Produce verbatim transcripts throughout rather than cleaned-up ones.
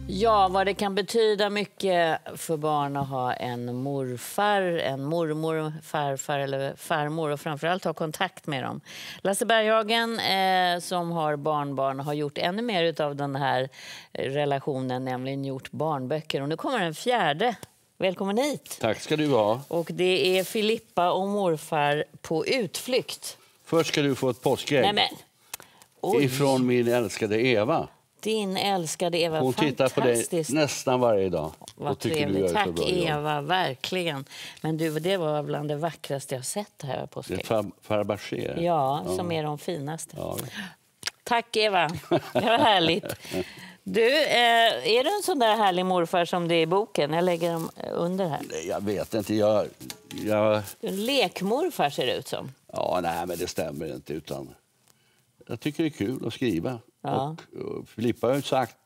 Ja, vad det kan betyda mycket för barn att ha en morfar, en mormor, farfar eller farmor och framförallt ha kontakt med dem. Lasse Berghagen eh, som har barnbarn har gjort ännu mer av den här relationen, nämligen gjort barnböcker. Och nu kommer en fjärde. Välkommen hit. Tack ska du ha. Och det är Filippa och morfar på utflykt. Först ska du få ett påskägg. Nej, men. Oj. Ifrån min älskade Eva. Din älskade Eva, hon tittar på dig nästan varje dag. Vad trevligt. Tack Eva, verkligen. Men du, det var bland det vackraste jag sett här på påskägg. Det är Fabergé. Ja, ja, som är de finaste. Ja. Tack Eva, det var härligt. Du, eh, är du en sån där härlig morfar som det är i boken? Jag lägger dem under här. Nej, jag vet inte. Jag, jag... En lekmorfar ser det ut som. Ja, nej, men det stämmer inte. Utan jag tycker det är kul att skriva. Ja. Och, och Filippa har ju sagt,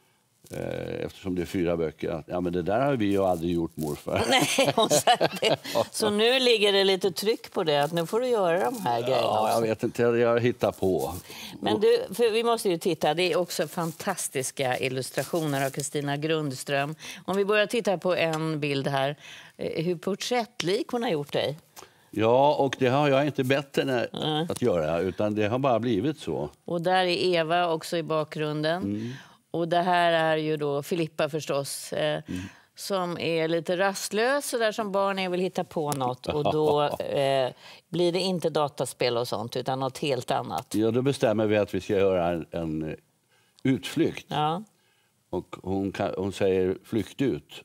eh, eftersom det är fyra böcker, att ja, men det där har vi ju aldrig gjort, morfar. Nej, hon sa det. Så nu ligger det lite tryck på det, att nu får du göra de här grejerna. Ja, jag vet inte, jag hittar på. Men du, för vi måste ju titta, det är också fantastiska illustrationer av Kristina Grundström. Om vi börjar titta på en bild här, hur porträttlik hon har gjort dig. Ja, och det har jag inte bett henne mm. att göra, utan det har bara blivit så. Och där är Eva också i bakgrunden. Mm. Och det här är ju då Filippa förstås, eh, mm. som är lite rastlös så där som barn är, vill hitta på något. Och då eh, blir det inte dataspel och sånt, utan något helt annat. Ja, då bestämmer vi att vi ska göra en, en utflykt. Ja. Och hon, kan, hon säger flykt ut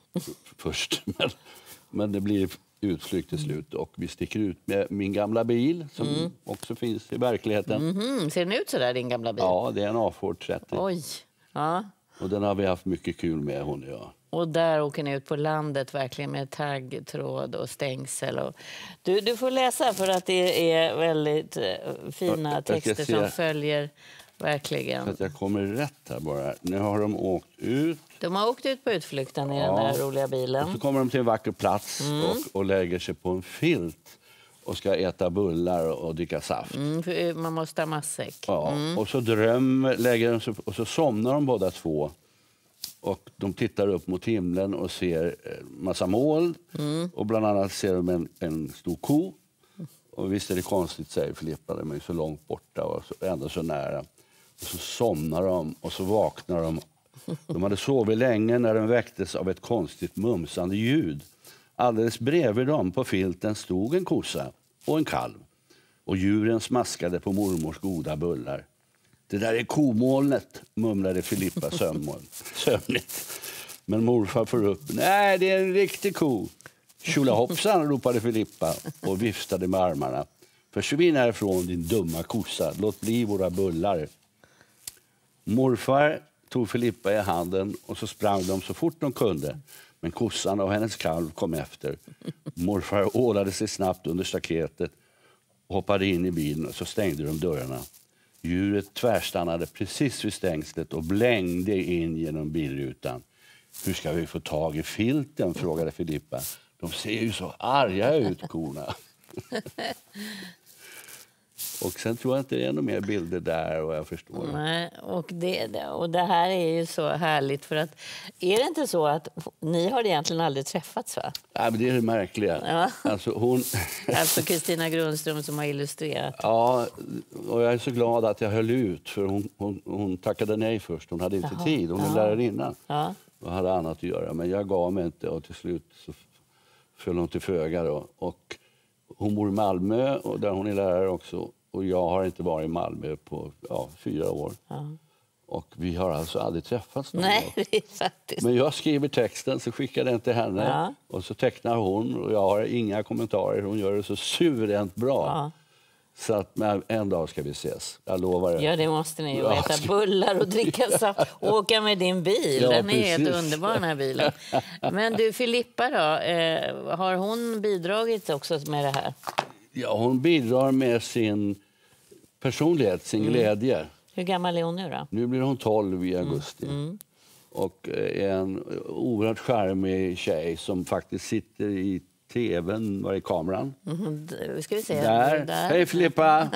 först, men, men det blir utflykt till slut och vi sticker ut med min gamla bil som mm. också finns i verkligheten. Mm-hmm. Ser den ut så där, din gamla bil? Ja, det är en A Ford trettio. Oj. Ja. Och den har vi haft mycket kul med, hon och jag. Och där åker ni ut på landet verkligen med taggtråd och stängsel. Och... Du, du får läsa för att det är väldigt fina jag, jag texter som följer verkligen. Så att jag kommer rätt här bara. Nu har de åkt ut. De har åkt ut på utflykten i ja. den här roliga bilen. Och så kommer de till en vacker plats mm. och, och lägger sig på en filt och ska äta bullar och dricka saft. Mm, för man måste ha matsäck. Ja, mm. och så drömmer, lägger de sig, och så somnar de båda två. Och de tittar upp mot himlen och ser massa moln. Mm. Och bland annat ser de en, en stor ko. Och visst är det konstigt, säger Filippa, de är så långt borta och så, ändå så nära. Och så somnar de och så vaknar de. De hade sovit länge när de väcktes av ett konstigt mumsande ljud. Alldeles bredvid dem på filten stod en kossa och en kalv. Och djuren smaskade på mormors goda bullar. Det där är komolnet, mumlade Filippa sömnigt. Men morfar får upp. Nej, det är en riktig ko. Tjolahoppsan, ropade Filippa och viftade med armarna. Försvinn härifrån, din dumma kossa. Låt bli våra bullar. Morfar tog Filippa i handen och så sprang de så fort de kunde. Men kossan och hennes kalv kom efter. Morfar ålade sig snabbt under staketet och hoppade in i bilen och så stängde de dörrarna. Djuret tvärstannade precis vid stängslet och blängde in genom bilrutan. Hur ska vi få tag i filten, frågade Filippa. De ser ju så arga ut, korna. Och sen tror jag inte det är några mer bilder där och jag förstår. Nej, och det, och det här är ju så härligt för att är det inte så att ni har egentligen aldrig träffats, va? Ja, men det är det märkliga. Ja. Alltså hon... alltså Kristina Grundström som har illustrerat. Ja, och jag är så glad att jag höll ut för hon, hon, hon tackade nej först. Hon hade inte Jaha. tid, hon är ja. lärarinna. Ja. Och hade annat att göra, men jag gav mig inte och till slut så föll hon till föga då. Och hon bor i Malmö och där hon är lärare också. Och jag har inte varit i Malmö på ja, fyra år. Ja. Och vi har alltså aldrig träffats någon Nej, det är faktiskt. Men jag skriver texten så skickar den till henne. Ja. Och så tecknar hon och jag har inga kommentarer. Hon gör det så suveränt bra. Ja. Så att men en dag ska vi ses. Jag lovar det. Ja, det måste ni ju. Äta bullar och dricka saft. Åka med din bil. Ja, den är precis. Helt underbar, den här bilen. Men du, Filippa då. Eh, har hon bidragit också med det här? Ja, hon bidrar med sin personlighet, sin mm. glädje. Hur gammal är hon nu då? Nu blir hon tolv i augusti. Mm. Mm. Och är en oerhört charmig tjej som faktiskt sitter i tvn, var i kameran. Mm, ska vi se. Där. Där. Hej Filippa!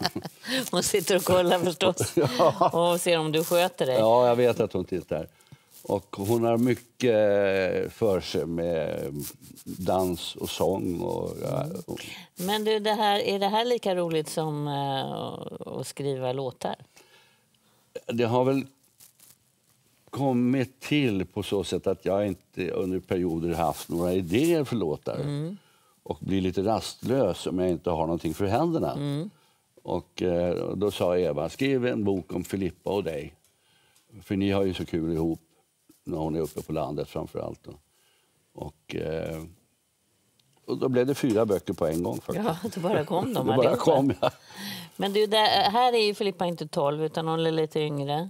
Hon sitter och kollar förstås. Ja. Och ser om du sköter dig. Ja, jag vet att hon tittar. Och hon har mycket för sig med dans och sång. Och, ja. Men du, det här, är det här lika roligt som uh, att skriva låtar? Det har väl kommit till på så sätt att jag inte under perioder haft några idéer för låtar. Mm. Och blir lite rastlös om jag inte har någonting för händerna. Mm. Och uh, då sa Eva, skriv en bok om Filippa och dig. För ni har ju så kul ihop. När hon är uppe på landet framför allt. Då. Och, eh, och då blev det fyra böcker på en gång faktiskt. Ja, då bara kom de. Då bara kom, ja. Men du, där, här är ju Filippa inte tolv utan hon är lite yngre.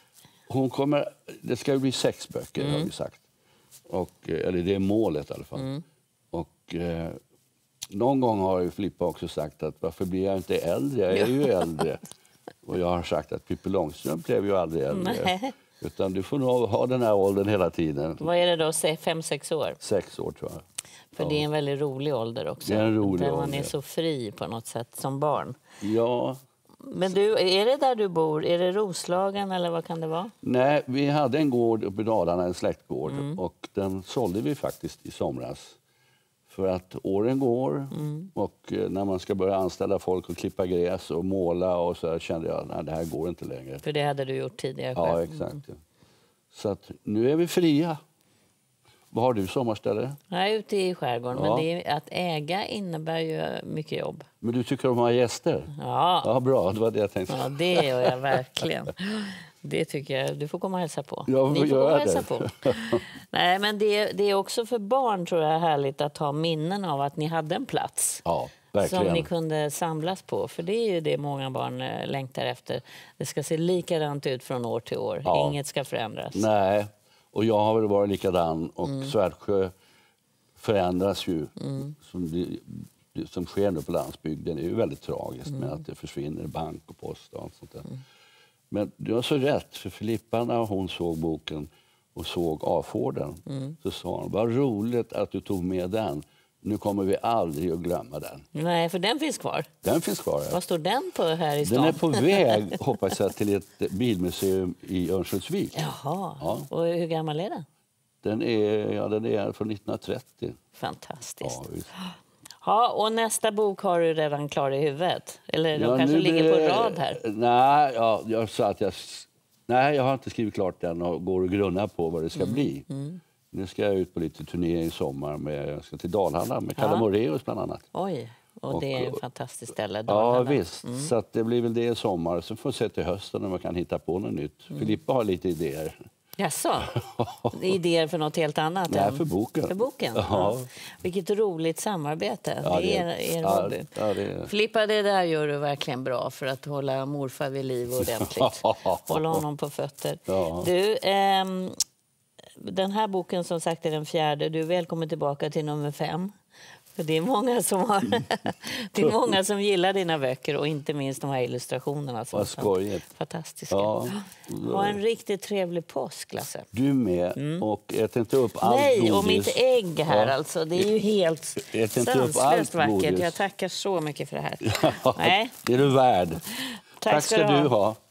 Hon kommer, det ska ju bli sex böcker mm. har vi sagt. Och, eller det är målet i alla fall. Mm. Och eh, någon gång har ju Filippa också sagt att varför blir jag inte äldre? Jag är ju äldre. Och jag har sagt att Pippi Långstrump blev ju aldrig äldre. Nej. Utan du får nog ha den här åldern hela tiden. Vad är det då? Fem, sex år? Sex år tror jag. För ja. Det är en väldigt rolig ålder också. Det är en rolig där man ålder. är så fri på något sätt som barn. Ja. Men du, är det där du bor? Är det Roslagen eller vad kan det vara? Nej, vi hade en gård uppe i Dalarna, en släktgård. Mm. Och den sålde vi faktiskt i somras. För att åren går mm. och när man ska börja anställa folk och klippa gräs och måla och så här, kände jag att det här går inte längre. För det hade du gjort tidigare själv. Ja, exakt. Mm. Så att nu är vi fria. Vad har du sommarställe? Jag är ute i skärgården, ja. Men det är, att äga innebär ju mycket jobb. Men du tycker om att ha gäster? Ja. Ja, bra. Det var det jag tänkte. Ja, det gör jag verkligen. Det tycker jag. Du får komma och hälsa på. Ja, Ni får komma och hälsa på. Nej, men det, det är också för barn tror jag härligt att ha minnen av att ni hade en plats. Ja, verkligen. Som ni kunde samlas på. För det är ju det många barn längtar efter. Det ska se likadant ut från år till år. Ja. Inget ska förändras. Nej, och jag har väl varit likadan. Och mm. Svärdsjö förändras ju. Mm. Som, det, det, som sker nu på landsbygden. Det är ju väldigt tragiskt mm. med att det försvinner bank och post och allt sånt där. Mm. Men du har så rätt, för Filippa när hon såg boken och såg A-fården mm. så sa hon, vad roligt att du tog med den. Nu kommer vi aldrig att glömma den. Nej, för den finns kvar. Den finns kvar, ja. Vad står den på här i stan? Den är på väg, hoppas jag, till ett bilmuseum i Örnsköldsvik. Jaha, ja. Och hur gammal är den? Den är, ja, den är från nittonhundratrettio. Fantastiskt. Ja, visst. Ja, och nästa bok har du redan klar i huvudet? Eller de ja, kanske ligger det, på rad här? Nej, ja, jag sa att jag... Nej, jag har inte skrivit klart den och går och grunnar på vad det ska mm. bli. Mm. Nu ska jag ut på lite turné i sommar. Med, jag ska till Dalhalla med Kalle ja. Moraeus bland annat. Oj, och, och det är ett fantastiskt ställe. Dalhalla. Ja, visst. Mm. Så att det blir väl det i sommar. Så får vi se till hösten om man kan hitta på något nytt. Mm. Filippa har lite idéer. Jaså? Idéer för något helt annat? Nej, än... för boken. För boken? Ja. Ja. Vilket roligt samarbete. Ja, det är er ja, hobby. Ja, det är... Filippa, det där gör du verkligen bra för att hålla morfar vid liv ordentligt. Hålla honom på fötter. Ja. Du, ehm, den här boken som sagt är den fjärde. Du är välkommen tillbaka till nummer fem. För det är många som har det är många som gillar dina böcker och inte minst de här illustrationerna som vad skojigt. Fantastiska. Ja. Ha en riktigt trevlig påsk, Lasse. Du med. Mm. Och ät inte upp allt Nej, godis. Och mitt ägg här ja. Alltså. Det är ju helt sanslöst vackert. Godis. Jag tackar så mycket för det här. Ja, nej. Det är du värd. Tack, Tack ska, ska du ha.